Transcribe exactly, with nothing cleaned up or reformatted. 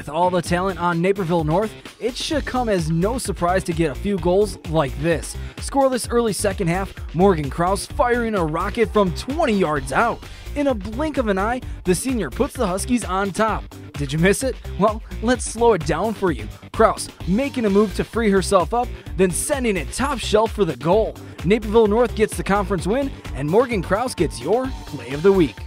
With all the talent on Naperville North, it should come as no surprise to get a few goals like this. Scoreless early second half, Morgan Krause firing a rocket from twenty yards out. In a blink of an eye, the senior puts the Huskies on top. Did you miss it? Well, let's slow it down for you. Krause making a move to free herself up, then sending it top shelf for the goal. Naperville North gets the conference win, and Morgan Krause gets your Play of the Week.